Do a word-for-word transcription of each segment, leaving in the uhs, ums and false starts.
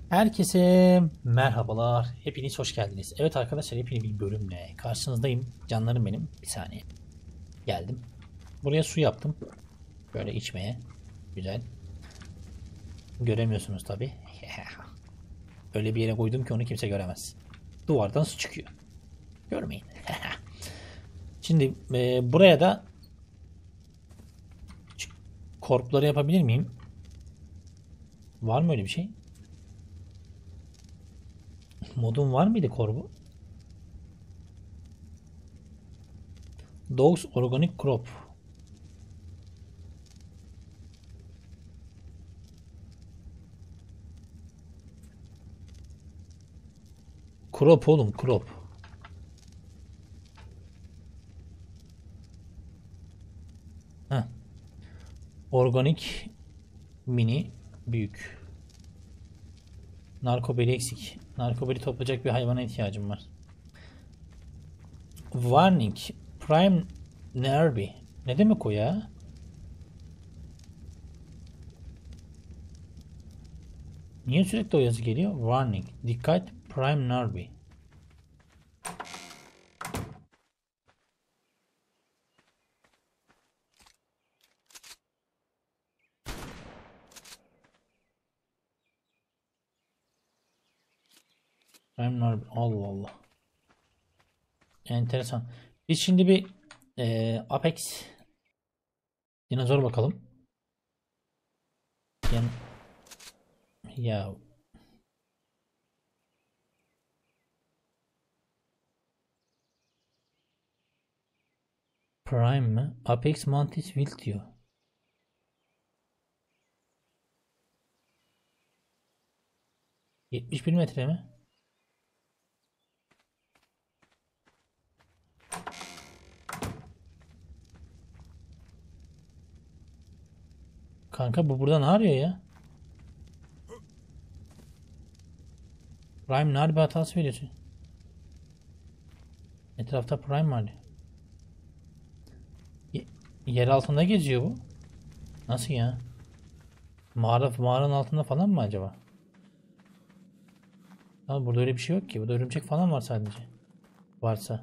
Herkese merhabalar. Hepiniz hoş geldiniz. Evet arkadaşlar, hepiniz bir bölümle karşınızdayım. Canlarım benim. Bir saniye. Geldim. Buraya su yaptım. Böyle içmeye. Güzel. Göremiyorsunuz tabi. Öyle bir yere koydum ki onu kimse göremez. Duvardan su çıkıyor. Görmeyin. Şimdi e, buraya da korpları yapabilir miyim? Var mı öyle bir şey? Modun var mıydı korbu? Dogs Organic Crop. Crop oğlum, crop. Heh. Organik mini büyük. Narkobeli eksik. Narkobeli toplayacak bir hayvana ihtiyacım var. Warning. Prime Nerby. Ne demek o ya? Niye sürekli o yazı geliyor? Warning. Dikkat. Prime Nerby. Prime Nerby. Allah Allah. Enteresan. Biz şimdi bir e, Apex dinozor bakalım. Yani, ya Prime mi? Apex Mantis Wild diyor. yetmiş bir metre mi? Kanka bu burada ne arıyor ya? Prime Nerby hatası veriyorsun. Etrafta Prime var diyor. Ye- Yer altında geziyor bu. Nasıl ya? Mağara, mağaranın altında falan mı acaba? Ama burada öyle bir şey yok ki. Burada örümcek falan var sadece. Varsa.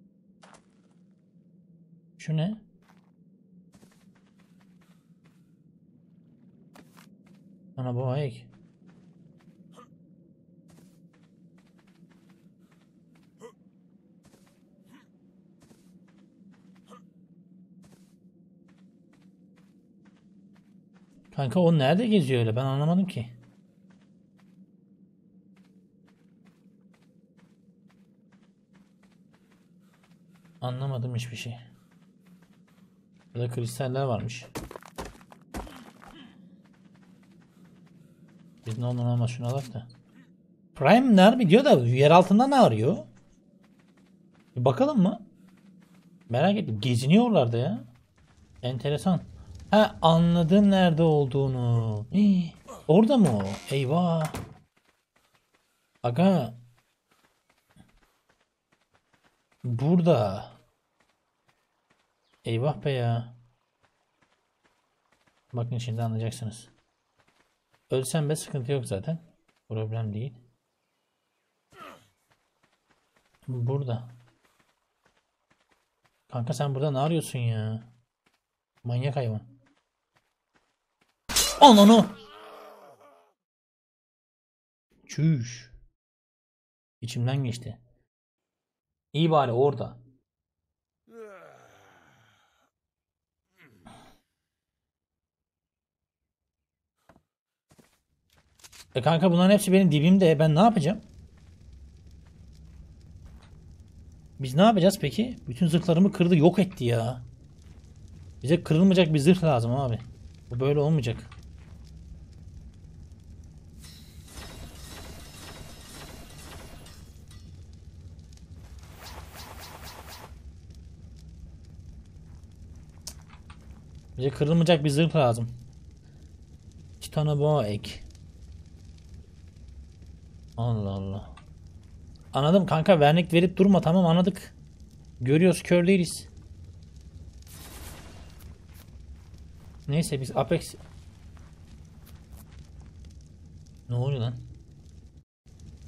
Şu ne? Ana bu ayak. Kanka o nerede geziyor öyle? Ben anlamadım ki. Anlamadım hiçbir şey. Burada kristaller varmış. Biz ne olur olmaz şunu alak da. Prime nerede diyor da yer altında ne arıyor? Bir bakalım mı? Merak ettim. Geziniyorlar da ya. Enteresan. Ha, anladım nerede olduğunu. Hii, orada mı o? Eyvah. Aga. Burada. Eyvah be ya. Bakın şimdi anlayacaksınız. Ölsem be sıkıntı yok zaten. Problem değil. Burada. Kanka sen burada ne arıyorsun ya? Manyak hayvan. Ananı. Çüş. İçimden geçti. İyi bari orada. E kanka bunların hepsi benim dibimde. Ben ne yapacağım? Biz ne yapacağız peki? Bütün zırhlarımı kırdı, yok etti ya. Bize kırılmayacak bir zırh lazım abi. Bu böyle olmayacak. Bize kırılmayacak bir zırh lazım. Titana boğa ek. Allah Allah. Anladım kanka, vernik verip durma, tamam anladık. Görüyoruz, kör değiliz. Neyse biz Apex... Ne oluyor lan?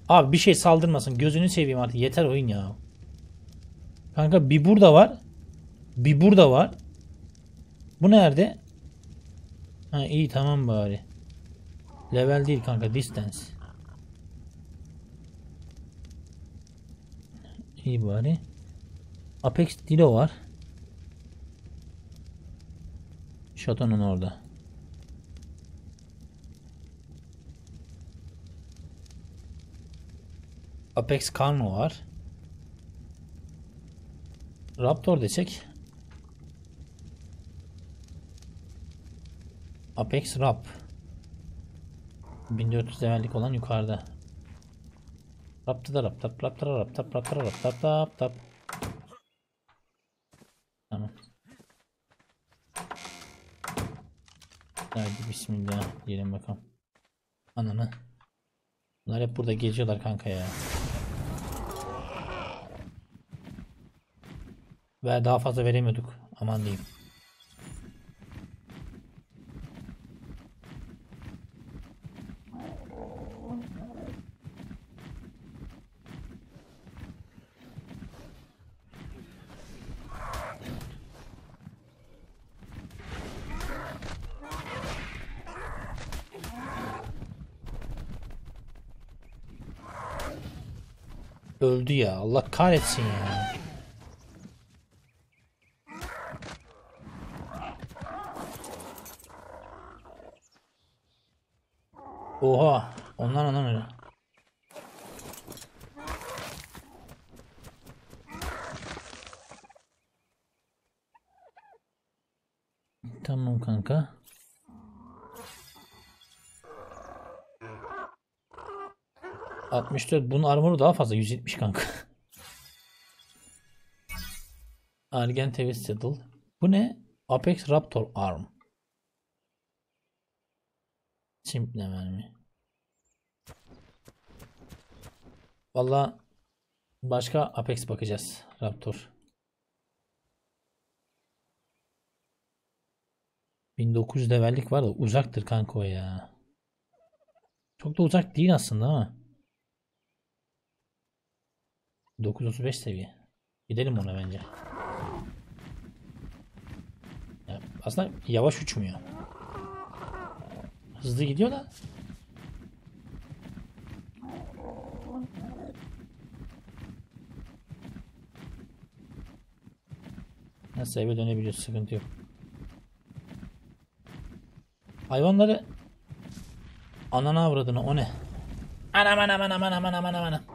Abi bir şey saldırmasın. Gözünü seveyim artık. Yeter oyun ya. Kanka bir burada var. Bir burada var. Bu nerede? Ha iyi tamam bari. Level değil kanka. Distance. İyi bari. Apex Dilo var. Şatonun orada. Apex Karno var. Raptor desek. Apex Rap. bin dört yüz levellik olan yukarıda. Rapta da rap tap rap tap rap tap rap tap rap tap tap tap. Tamam. Haydi bismillah diyelim bakalım. Ananı. Bunlar hep burada geziyorlar kanka ya. Ve daha fazla veremiyorduk. Aman diyeyim. Öldü ya. Allah kahretsin ya. Oha. Ondan ondan öyle. Tamam kanka. altmış dört. Bunun armoru daha fazla. yüz yetmiş kanka. Argent Heavy Saddle. Bu ne? Apex Raptor Arm. Simple mermi. Valla başka Apex bakacağız. Raptor. bin dokuz yüz levellik var da uzaktır kanka o ya. Çok da uzak değil aslında ama. dokuz yüz otuz beş seviye. Gidelim ona bence. Ya aslında yavaş uçmuyor. Hızlı gidiyor da. Nasıl eve dönebiliyoruz, sıkıntı yok. Hayvanları anana avradını, o ne? Anam anam anam anam anam anam anam.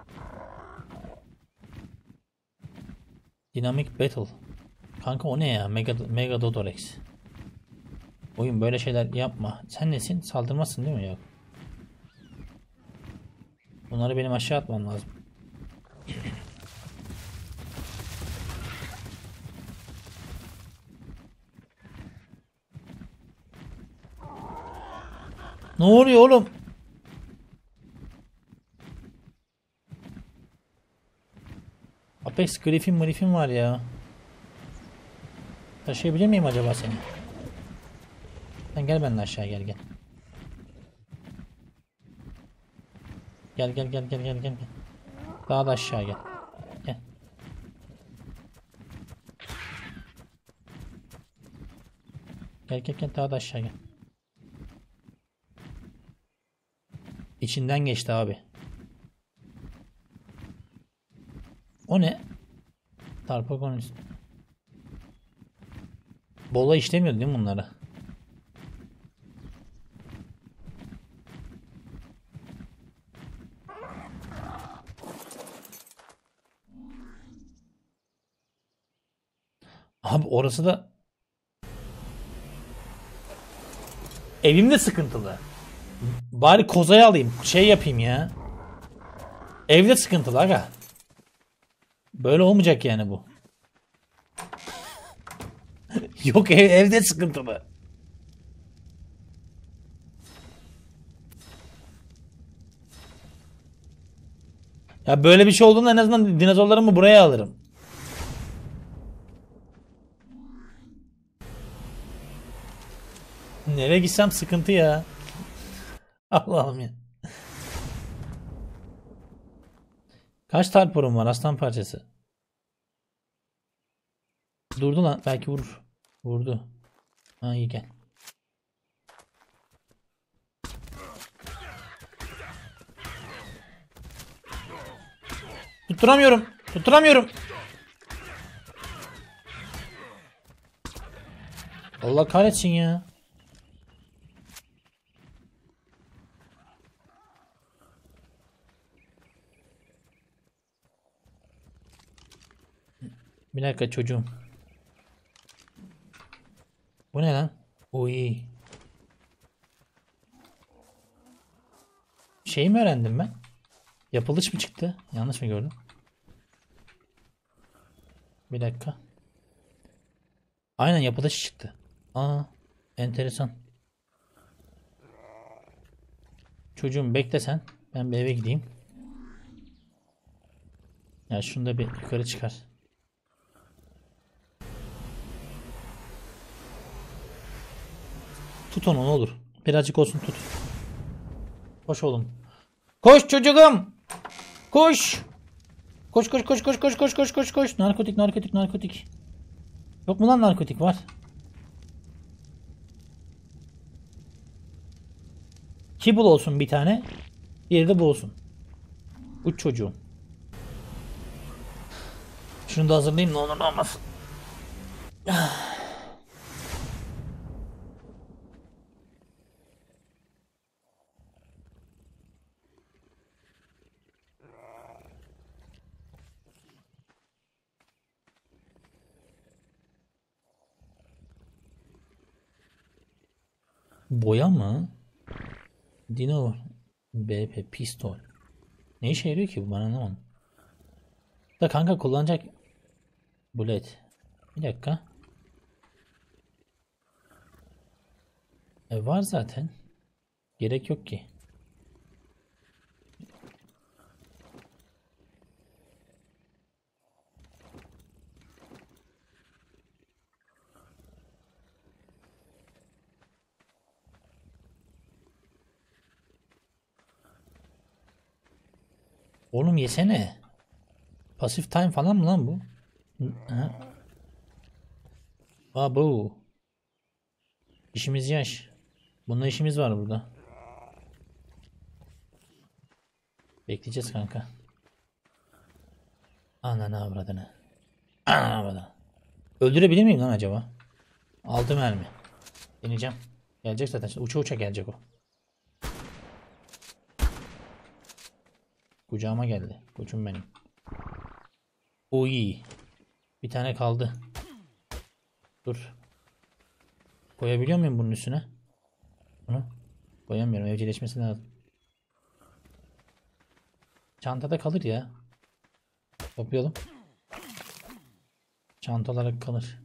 Dynamic Battle. Kanka o ne ya? Mega, Mega Dodorex. Oyun böyle şeyler yapma. Sen nesin? Saldırmazsın değil mi? Yok. Bunları benim aşağı atmam lazım. Ne oluyor oğlum? Apex Griffin Griffin var ya. Taşıyabilir miyim acaba seni? Sen gel benimle aşağı, gel gel. Gel gel gel gel gel gel. Daha da aşağı gel. Gel. Gel gel gel, daha da aşağı gel. İçinden geçti abi. O ne? Tarpagonist. Bola işlemiyordu değil mi bunlara? Abi orası da evimde sıkıntılı. Bari kozayı alayım. Şey yapayım ya. Evde sıkıntılı aga. Böyle olmayacak yani bu. Yok ev, evde sıkıntılı. Ya böyle bir şey olduğunda en azından dinozorlarımı buraya alırım. Nereye gitsem sıkıntı ya. Allah'ım ya. Kaç tarporum var aslan parçası? Durdu lan. Belki vurur. Vurdu. Ha iyi gel. Tutturamıyorum. Tutturamıyorum. Allah kahretsin ya. Bir dakika çocuğum. Bu ne lan? Oy. Şey mi öğrendim ben? Yapılış mı çıktı? Yanlış mı gördüm? Bir dakika. Aynen yapılış çıktı. Aa, enteresan. Çocuğum bekle sen. Ben bir eve gideyim. Ya şunu da bir yukarı çıkar. Tut onu ne olur. Birazcık olsun tut. Koş oğlum. Koş çocuğum. Koş. Koş koş koş koş koş koş koş koş koş. Narkotik narkotik narkotik. Yok mu lan narkotik var. Kibble olsun bir tane. Diğeri de bu olsun. Uç çocuğum. Şunu da hazırlayayım ne olur ne olmaz. Boya mı? Dino B P pistol. Ne işe yarıyor ki bu bana anlamadım. Da kanka kullanacak. Bullet. Bir dakika. E var zaten. Gerek yok ki. Oğlum yesene. Pasif time falan mı lan bu? Ha. Aa bu. İşimiz yaş. Bununla işimiz var burada. Bekleyeceğiz kanka. Ananı avradını. Ananı avradını. Öldürebilir miyim lan acaba? Altı mermi. Deneyeceğim. Gelecek zaten. Uça uça gelecek o. Kucağıma geldi. Koçum benim. Uy. Bir tane kaldı. Dur. Koyabiliyor muyum bunun üstüne? Bunu. Koyamıyorum. Evcilleşmesi lazım. Çantada kalır ya. Toplayalım. Çanta olarak kalır.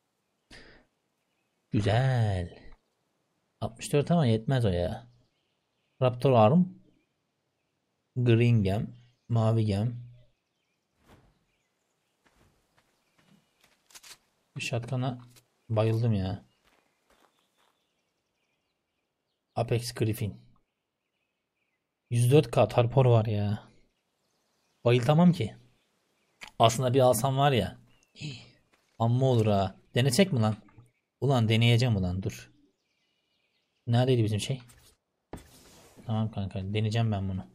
Güzel. altmış dört ama yetmez o ya. Raptor Arm. Green Gem. Mavi Gem. Bir shotgun'a bayıldım ya. Apex Griffin. yüz dört K tarpor var ya. Bayıltamam ki. Aslında bir alsam var ya. Amma olur ha. Denesek mi lan? Ulan deneyeceğim ulan dur. Neredeydi bizim şey? Tamam kanka deneyeceğim ben bunu.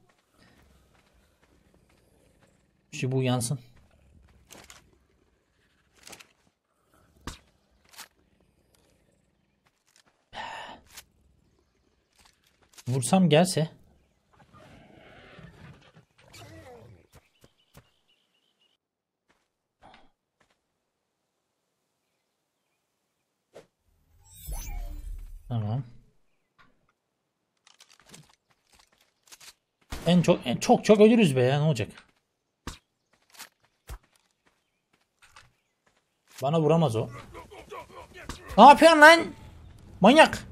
Şu bu yansın. Vursam gelse. Tamam. En çok en çok çok ölürüz be ya ne olacak? Bana vuramaz o. Ne yapıyorsun lan? Manyak.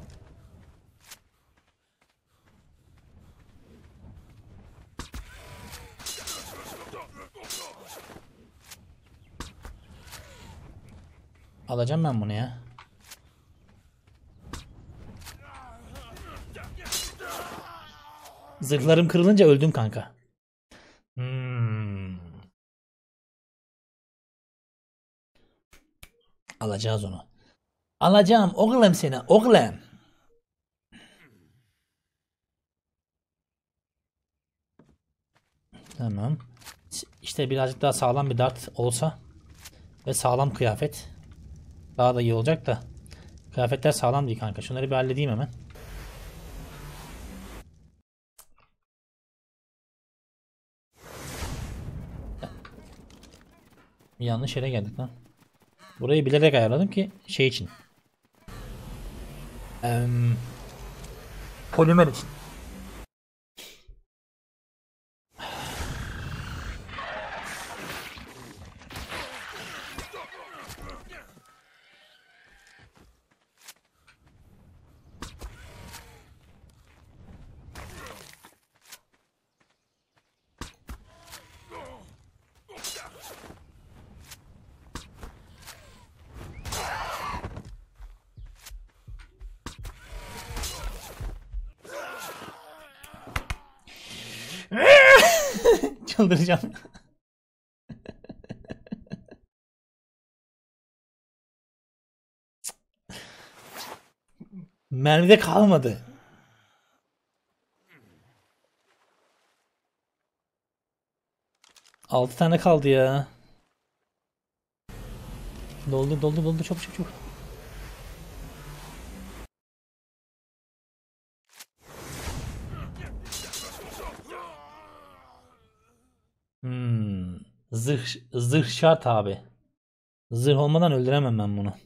Alacağım ben bunu ya. Zırhlarım kırılınca öldüm kanka. Hmm. Alacağız onu. Alacağım oğlum seni oğlum. Tamam. İşte birazcık daha sağlam bir dart olsa ve sağlam kıyafet daha da iyi olacak da. Kıyafetler sağlam değil kanka. Şunları bir halledeyim hemen. Yanlış yere geldik lan. Burayı bilerek ayarladım ki şey için. Ee, polimer için. Çıldıracağım. Mermide kalmadı. Altı tane kaldı ya. Doldu doldu doldu çok çok çok. Hmm. Zırh, zırh şart abi. Zırh olmadan öldüremem ben bunu.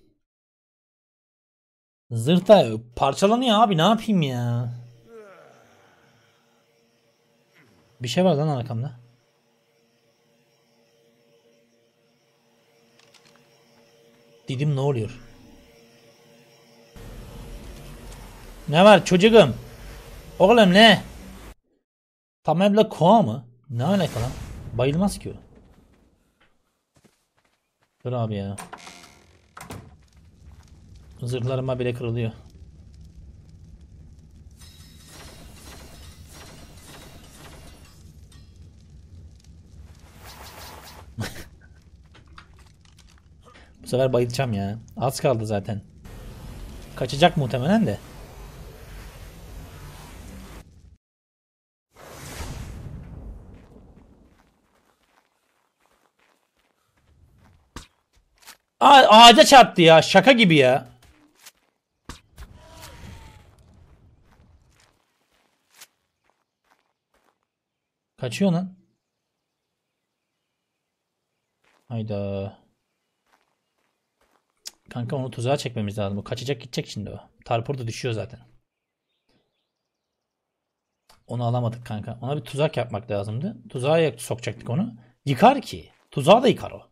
Zırh da parçalanıyor abi, ne yapayım ya. Bir şey var lan arkamda. Dedim ne oluyor? Ne var çocuğum? Oğlum ne? Tamamla koa mı? Ne alaka lan? Bayılmaz ki o. Dur abi ya. Zırhlarıma bile kırılıyor. Bu sefer bayılacağım ya. Az kaldı zaten. Kaçacak muhtemelen de. Aa, ağaca çarptı ya. Şaka gibi ya. Kaçıyor lan. Hayda. Kanka onu tuzağa çekmemiz lazım. O kaçacak gidecek şimdi o. Tarpor da düşüyor zaten. Onu alamadık kanka. Ona bir tuzak yapmak lazımdı. Tuzağa sokacaktık onu. Yıkar ki. Tuzağı da yıkar o.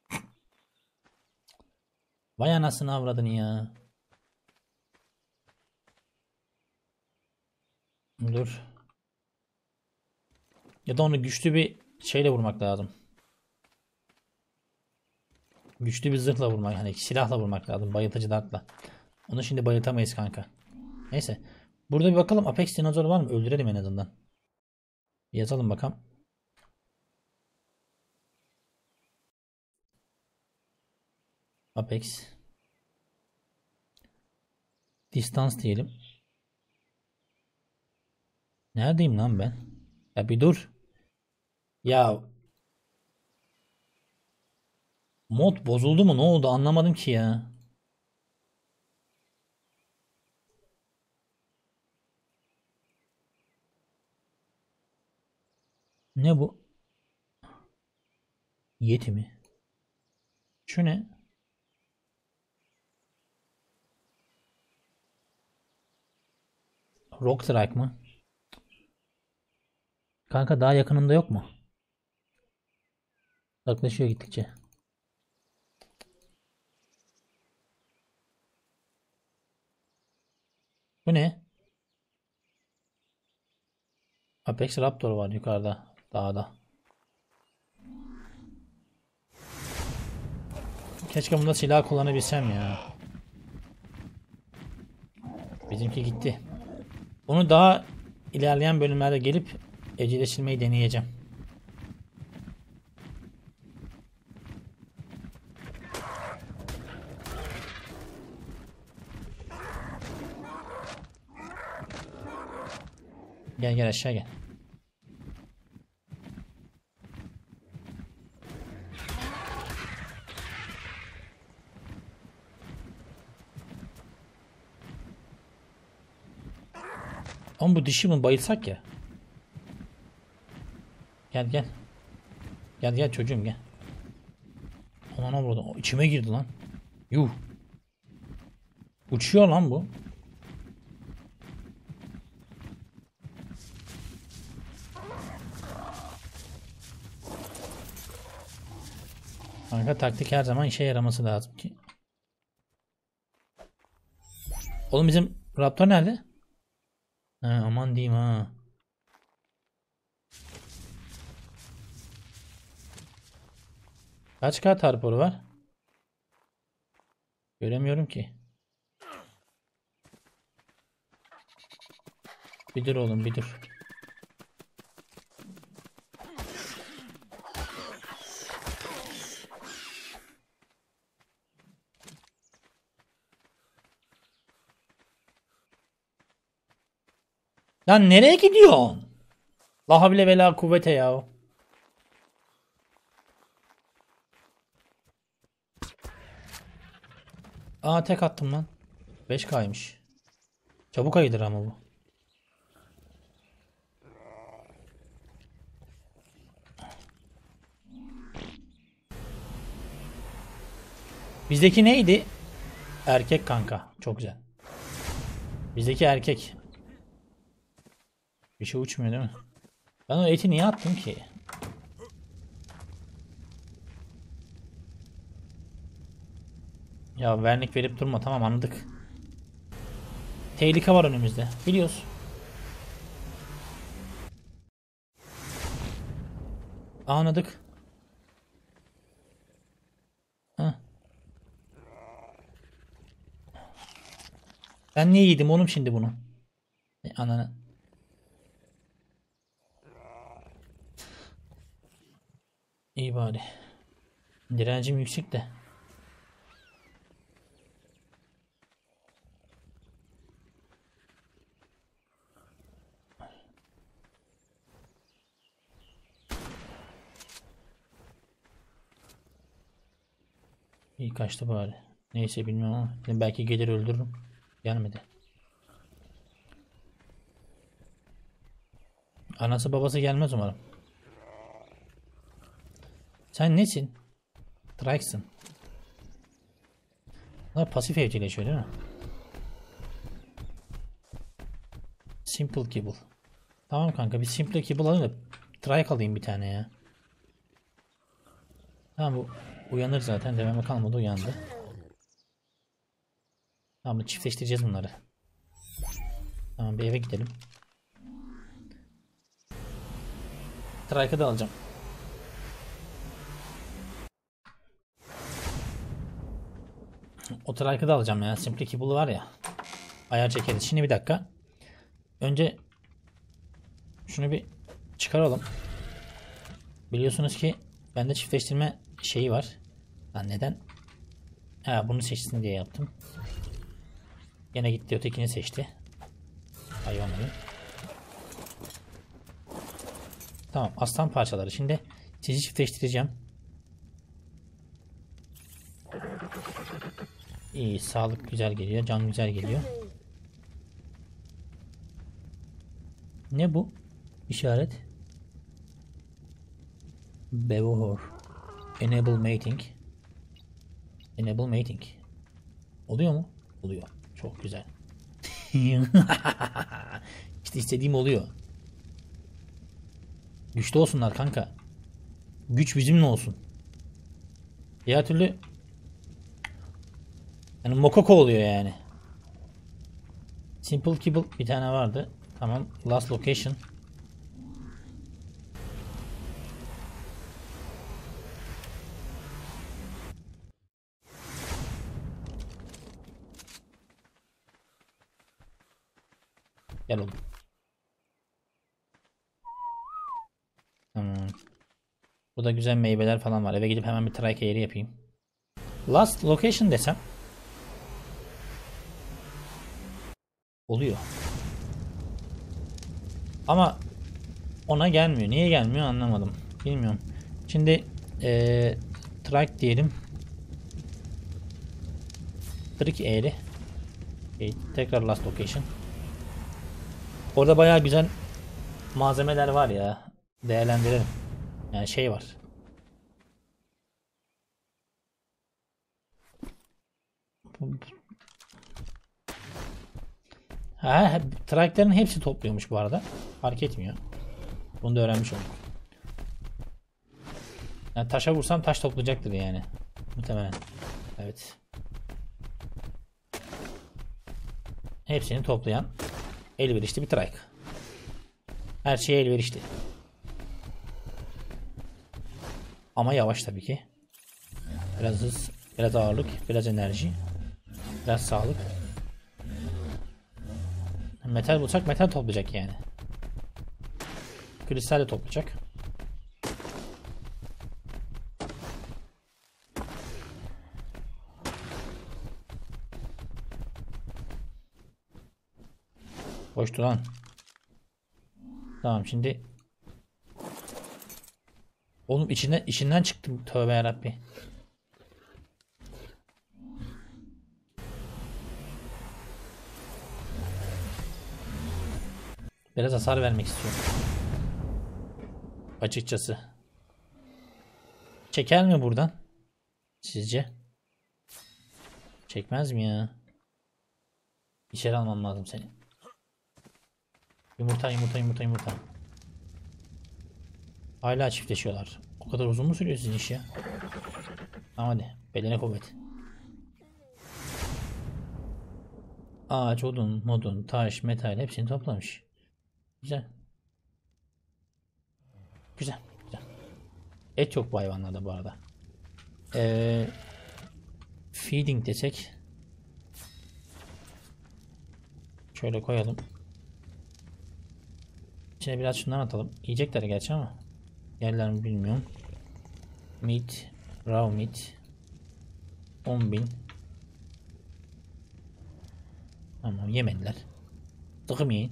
Vay anasını avradın ya. Dur. Ya da onu güçlü bir şeyle vurmak lazım. Güçlü bir zırhla vurmak. Hani silahla vurmak lazım. Bayıltıcı dartla. Onu şimdi bayıltamayız kanka. Neyse. Burada bir bakalım Apex dinozor var mı? Öldürelim en azından. Yazalım bakalım. Apex. Distans diyelim. Neredeyim lan ben? Ya bir dur. Ya mod bozuldu mu? Ne oldu? Anlamadım ki ya. Ne bu? Yeti mi? Şu ne? Rock Strike mı? Kanka daha yakınında yok mu? Yaklaşıyor gittikçe. Bu ne? Apex Raptor var yukarıda. Dağda. Keşke bunda silah kullanabilsem ya. Bizimki gitti. Bunu daha ilerleyen bölümlerde gelip evcilleştirmeyi deneyeceğim. Gel gel aşağı gel. Ama bu dişi mi bayılsak ya. Gel gel. Gel gel çocuğum gel. Aman burada içime girdi lan. Yuh. Uçuyor lan bu. Kanka taktik her zaman işe yaraması lazım ki. Oğlum bizim Raptor nerede? Ha, aman diyeyim ha. Kaç kat raporu var? Göremiyorum ki. Bir dur oğlum bir dur. Lan nereye gidiyorsun? La havle ve la kuvvete ya. Aa tek attım lan. beş kaymış. Çabuk ayıdır ama bu. Bizdeki neydi? Erkek kanka. Çok güzel. Bizdeki erkek. Bir şey uçmuyor değil mi? Ben o eti niye attım ki? Ya vernik verip durma, tamam anladık. Tehlike var önümüzde. Biliyoruz. Anladık. Heh. Ben niye yedim oğlum şimdi bunu? E, ananı. İyi bari. Direncim yüksek de. İyi kaçtı bari. Neyse bilmiyorum ama belki gelir öldürürüm. Gelmedi. Anası babası gelmez umarım. Sen nesin? Trike'sın. Bunlar pasif evcilleşiyor değil mi? Simple Kibble. Tamam kanka bir Simple Kibble alayım da Trike alayım bir tane ya. Tamam bu uyanır zaten, dememe kalmadı, uyandı. Tamam çiftleştireceğiz bunları. Tamam bir eve gidelim. Trike'ı da alacağım. O Trike'ı da alacağım ya. Simple Kibble var ya. Ayar çekeriz. Şimdi bir dakika. Önce şunu bir çıkaralım. Biliyorsunuz ki bende çiftleştirme şeyi var. Lan neden? Ha bunu seçsin diye yaptım. Yine gitti ötekini seçti. Hayvan hayvan. Tamam aslan parçaları. Şimdi sizi çiftleştireceğim. İyi, sağlık güzel geliyor. Can güzel geliyor. Ne bu? İşaret. Bevohor. Enable mating. Enable mating. Oluyor mu? Oluyor. Çok güzel. İşte istediğim oluyor. Güçlü olsunlar kanka. Güç bizimle olsun. Diğer türlü yani mokoko oluyor yani. Simple Kibble bir tane vardı. Tamam. Last location. Gel oğlum. Hmm. Burada güzel meyveler falan var. Eve gidip hemen bir trike yeri yapayım. Last location desem. Oluyor. Ama ona gelmiyor. Niye gelmiyor anlamadım. Bilmiyorum. Şimdi ee, track diyelim. Trick eğri. Okay, tekrar last location. Orada bayağı güzel malzemeler var ya. Değerlendirelim. Yani şey var. Ha, tracklerin hepsi topluyormuş bu arada. Fark etmiyor. Bunu da öğrenmiş olduk. Yani taşa vursam taş toplayacaktır yani. Muhtemelen. Evet. Hepsini toplayan elverişli bir trike. Her şeye elverişli. Ama yavaş tabii ki. Biraz hız, biraz ağırlık, biraz enerji, biraz sağlık. Metal bulacak, metal toplayacak yani. Kristal de toplayacak. Boştu lan. Tamam şimdi. Oğlum içinden içinden çıktım. Tövbe yarabbi. Biraz hasar vermek istiyorum. Açıkçası. Çeker mi buradan? Sizce? Çekmez mi ya? İçeri almam lazım seni. Yumurta yumurta yumurta yumurta. Hala çiftleşiyorlar. O kadar uzun mu sürüyor sizin iş ya? Tamam hadi. Bedene kuvvet. Ağaç, odun, modun, taş, metal hepsini toplamış. Güzel. Güzel. Güzel. Et yok bu hayvanlarda bu arada. Ee, feeding desek. Şöyle koyalım. İçine biraz şundan atalım. Yiyecekler gerçi ama. Yerler mi bilmiyorum. Meat. Raw meat. on bin. Tamam yemediler. Sıkım yiyin.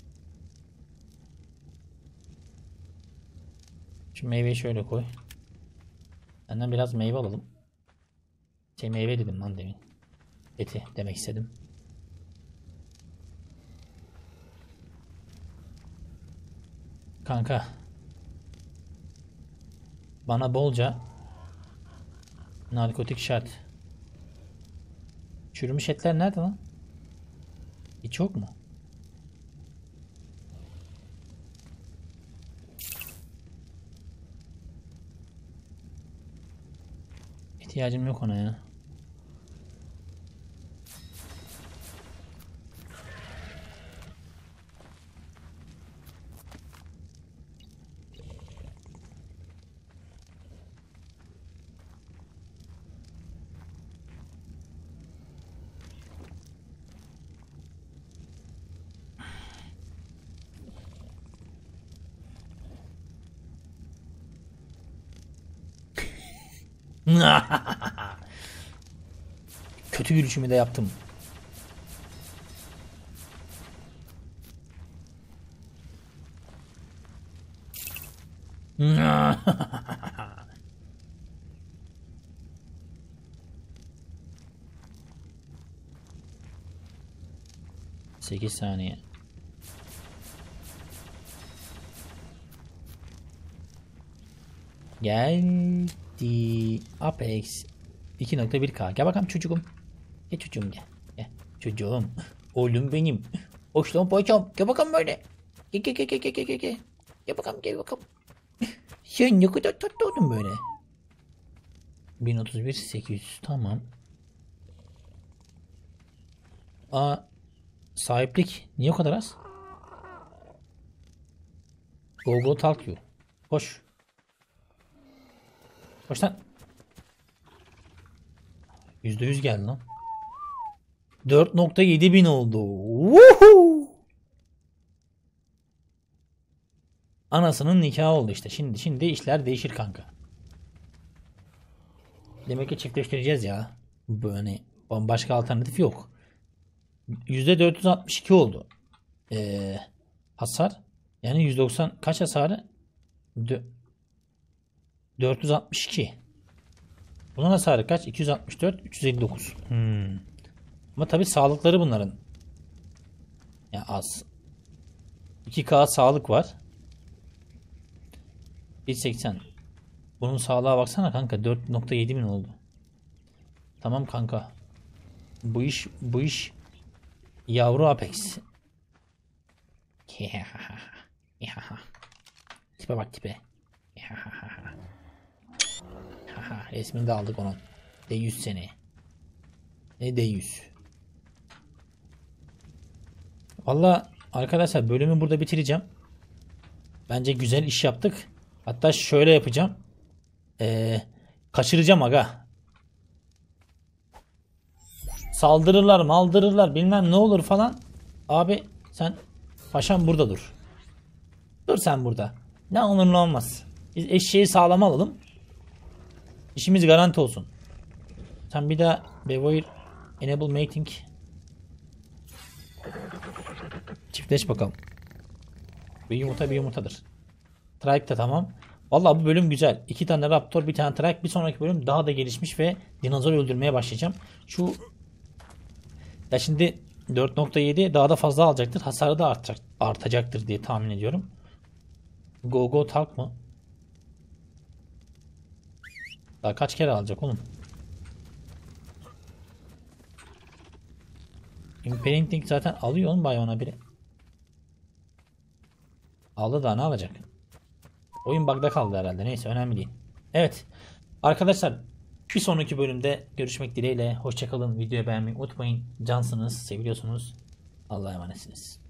Şu meyveyi şöyle koy. Benden biraz meyve alalım. Şey meyve dedim lan demin. Eti demek istedim. Kanka. Bana bolca narkotik şart. Çürümüş etler nerede lan? Hiç yok mu? İhtiyacım yok ona ya. Kötü gülüşümü de yaptım. sekiz saniye. Geldi. Apex. iki nokta bir K. Gel bakalım çocuğum. Gel çocuğum gel. Gel. Çocuğum. Oğlum benim. Hoşlan paçam. Gel bakalım böyle. Gel gel gel gel gel gel gel. Gel bakalım gel bakalım. Sen ne kadar tatlı oldun böyle. bin otuz bir sekiz yüz tamam. Aa, sahiplik niye o kadar az? Go go talk you. Hoş. Hoş lan. yüzde yüz geldi lan. dört nokta yedi bin oldu. Woohoo! Anasının nikahı oldu işte. Şimdi şimdi işler değişir kanka. Demek ki çiftleştireceğiz ya. Böyle başka alternatif yok. yüzde dört yüz altmış iki oldu. Ee, hasar. Yani yüz doksan kaç hasarı? Dö dört yüz altmış iki. Bunun hasarı kaç? iki yüz altmış dört, üç yüz elli dokuz. Hmm. Ama tabii sağlıkları bunların. Ya az. iki K sağlık var. bir seksen. Bunun sağlığa baksana kanka. dört nokta yedi bin oldu. Tamam kanka. Bu iş bu iş yavru Apex. Tipe bak tipe. Resmini de aldık onun. D yüz seni. Ne D yüz? Valla arkadaşlar bölümü burada bitireceğim. Bence güzel iş yaptık. Hatta şöyle yapacağım. Ee, kaçıracağım aga. Saldırırlar maldırırlar bilmem ne olur falan. Abi sen paşam burada dur. Dur sen burada. Ne olur ne olmaz. Biz eşeği sağlam alalım. İşimiz garanti olsun. Sen bir daha Bevoir Enable Mating çiftleş bakalım. Bir yumurta bir yumurtadır. Trike de tamam. Vallahi bu bölüm güzel. İki tane Raptor, bir tane Trike. Bir sonraki bölüm daha da gelişmiş ve dinozor öldürmeye başlayacağım. Şu ya şimdi dört nokta yedi daha da fazla alacaktır. Hasarı da artacak, artacaktır diye tahmin ediyorum. Go Go Talk mı? Daha kaç kere alacak oğlum? Impending zaten alıyor oğlum bayona biri. Aldı da ne alacak? Oyun bug'da kaldı herhalde. Neyse önemli değil. Evet. Arkadaşlar bir sonraki bölümde görüşmek dileğiyle. Hoşçakalın. Videoyu beğenmeyi unutmayın. Cansınız. Seviliyorsunuz. Allah'a emanetsiniz.